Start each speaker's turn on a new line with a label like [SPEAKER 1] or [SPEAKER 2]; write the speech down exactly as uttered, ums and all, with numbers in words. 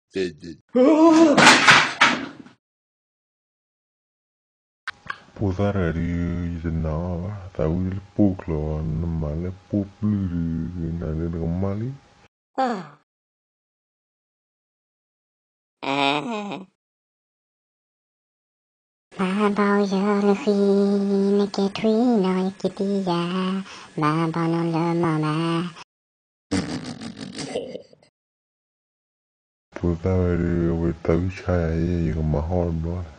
[SPEAKER 1] Pusarari na tawil puklo namale puplu na namali.
[SPEAKER 2] Ma bao giờ le khi ne ke thui nói ke tia ma bao no le mama.
[SPEAKER 1] Pusarari we tawichaya ye yung mahor bro.